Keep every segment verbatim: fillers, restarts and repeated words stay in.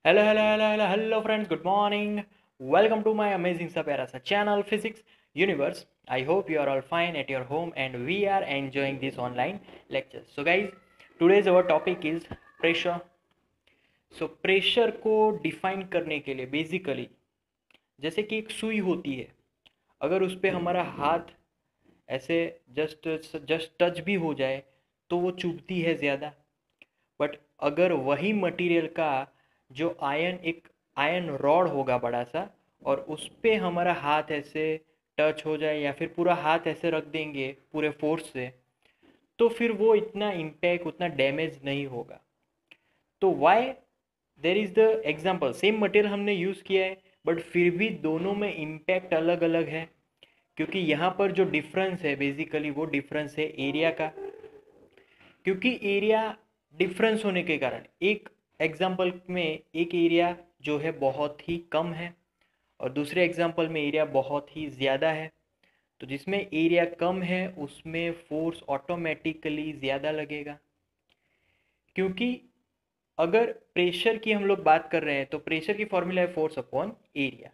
Hello, hello, hello, hello, hello, friends. Good morning. Welcome to my amazing sa pyara sa channel Physics Universe. I hope you are all fine at your home and we are enjoying this online lectures. So, guys, today's our topic is pressure. So, pressure को define करने के लिए basically जैसे कि एक सुई होती है, अगर उस पर हमारा हाथ ऐसे जस्ट जस्ट टच भी हो जाए तो वो चुभती है ज़्यादा। बट अगर वही मटेरियल का जो आयन एक आयन रॉड होगा बड़ा सा और उस पे हमारा हाथ ऐसे टच हो जाए या फिर पूरा हाथ ऐसे रख देंगे पूरे फोर्स से, तो फिर वो इतना इम्पैक्ट उतना डैमेज नहीं होगा। तो why there is the example, same material हमने यूज़ किया है बट फिर भी दोनों में इम्पैक्ट अलग अलग है, क्योंकि यहाँ पर जो डिफरेंस है बेसिकली वो डिफरेंस है एरिया का। क्योंकि एरिया डिफरेंस होने के कारण एक एग्जाम्पल में एक एरिया जो है बहुत ही कम है और दूसरे एग्जाम्पल में एरिया बहुत ही ज़्यादा है। तो जिसमें एरिया कम है उसमें फोर्स ऑटोमेटिकली ज़्यादा लगेगा, क्योंकि अगर प्रेशर की हम लोग बात कर रहे हैं तो प्रेशर की फॉर्मूला है फोर्स अपॉन एरिया।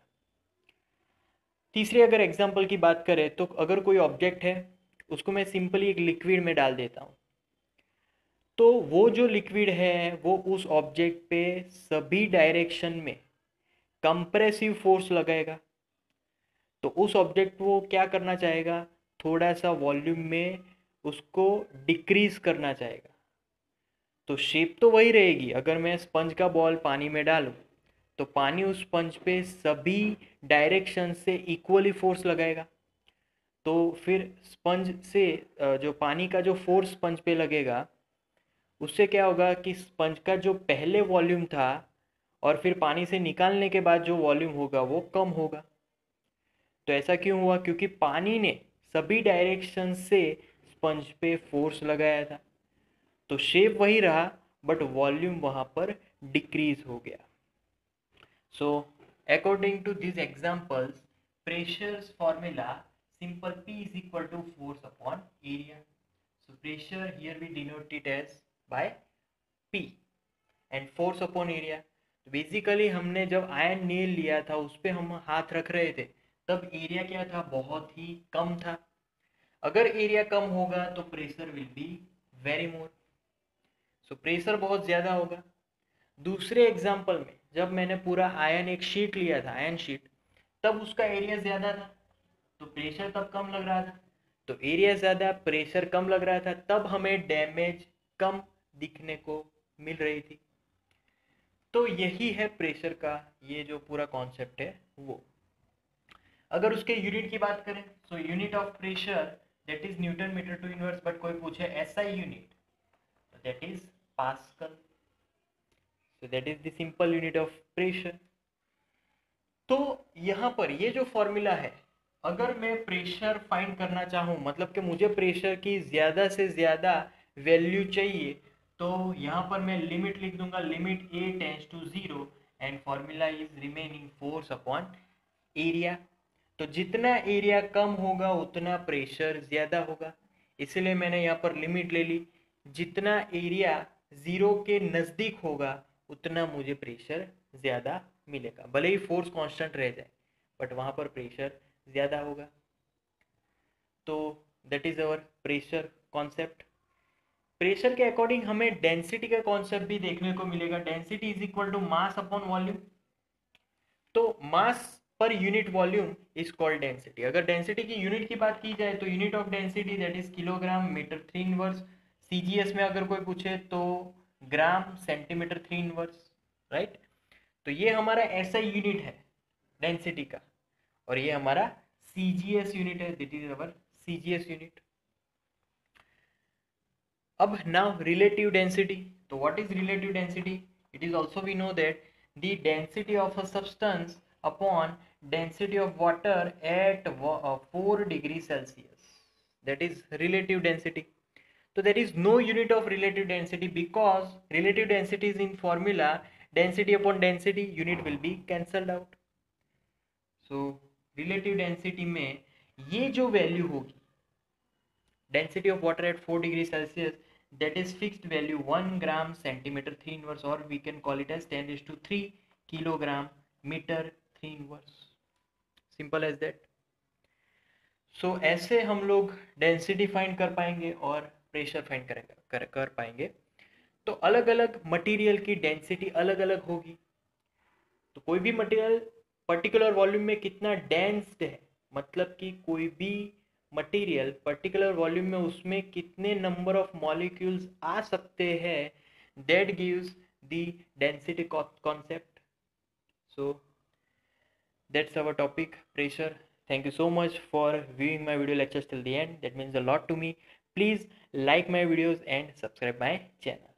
तीसरे अगर एग्जाम्पल की बात करें तो अगर कोई ऑब्जेक्ट है उसको मैं सिंपली एक लिक्विड में डाल देता हूँ, तो वो जो लिक्विड है वो उस ऑब्जेक्ट पे सभी डायरेक्शन में कंप्रेसिव फोर्स लगाएगा। तो उस ऑब्जेक्ट को क्या करना चाहेगा, थोड़ा सा वॉल्यूम में उसको डिक्रीज करना चाहेगा। तो शेप तो वही रहेगी, अगर मैं स्पंज का बॉल पानी में डालूं तो पानी उस स्पंज पे सभी डायरेक्शन से इक्वली फोर्स लगाएगा। तो फिर स्पंज से जो पानी का जो फोर्स स्पंज पे लगेगा उससे क्या होगा कि स्पंज का जो पहले वॉल्यूम था और फिर पानी से निकालने के बाद जो वॉल्यूम होगा वो कम होगा। तो ऐसा क्यों हुआ, क्योंकि पानी ने सभी डायरेक्शन से स्पंज पे फोर्स लगाया था। तो शेप वही रहा बट वॉल्यूम वहां पर डिक्रीज हो गया। So according to this examples, pressure's formula simple P is equal to force upon area. So pressure here we denote it as by P and force upon area. तो basically हमने जब ion नील लिया था उस पर हम हाथ रख रहे थे तब एरिया क्या था, बहुत ही कम था। अगर एरिया कम होगा तो pressure will be very more, so pressure बहुत ज़्यादा होगा। दूसरे एग्जाम्पल में जब मैंने पूरा आयन एक शीट लिया था, आयन शीट, तब उसका एरिया ज़्यादा था तो प्रेशर तब कम लग रहा था। तो एरिया ज़्यादा प्रेशर कम लग रहा था तब हमें डैमेज कम दिखने को मिल रही थी। तो यही है प्रेशर का ये जो पूरा कॉन्सेप्ट है वो। अगर उसके यूनिट की बात करें so unit of pressure that is newton metre two inverse, but कोई पूछे एसआई यूनिट तो that is pascal. So that is the simple unit of pressure. तो यहाँ पर ये जो फॉर्मूला है, अगर मैं प्रेशर फाइंड करना चाहूँ, मतलब कि मुझे प्रेशर की ज़्यादा से ज़्यादा वैल्यू चाहिए, तो यहाँ पर मैं लिमिट लिख दूंगा, limit A tends to zero and formula is remaining force upon area. तो जितना एरिया कम होगा उतना प्रेशर ज़्यादा होगा, इसलिए मैंने यहाँ पर लिमिट ले ली। जितना एरिया ज़ीरो के नज़दीक होगा उतना मुझे प्रेशर ज़्यादा मिलेगा, भले ही फोर्स कांस्टेंट रह जाए बट वहाँ पर प्रेशर ज़्यादा होगा। तो that is our pressure concept. Pressure के अकॉर्डिंग हमें डेंसिटी का कॉन्सेप्ट भी देखने को मिलेगा। Density is equal to mass upon volume. तो मास पर unit volume is called density. अगर डेंसिटी की यूनिट की बात की जाए तो unit of density that is kilogram metre three inverse. CGS में अगर कोई पूछे तो gram centimetre three inverse, right. तो ये हमारा ऐसा यूनिट है डेंसिटी का और ये हमारा सीजीएस यूनिट है, that is our CGS unit. अब नाउ रिलेटिव डेंसिटी। तो what is relative density? It is also we know that the density of a substance upon density of water at four degree Celsius, that is relative density. So there is no unit of relative density because relative density is in formula density upon density, unit will be cancelled out. So relative density में ये जो value होगी density of water at four degree Celsius, that is fixed value one gram centimeter three inverse, or we can call it as ten raised to three kilogram meter three inverse. Simple as that. So so, ऐसे हम लोग density find कर पाएंगे और pressure find कर, कर कर पाएंगे. तो अलग अलग मटेरियल की डेंसिटी अलग अलग होगी. तो कोई भी मटेरियल पर्टिकुलर वॉल्यूम में कितना डेंस्ड है, मतलब कि कोई भी मटेरियल पर्टिकुलर वॉल्यूम में उसमें कितने नंबर ऑफ मॉलिक्यूल्स आ सकते हैं, that gives the density concept. So that's our topic, pressure. Thank you so much for viewing my video lectures till the end. That means a lot to me. Please like my videos and subscribe my channel.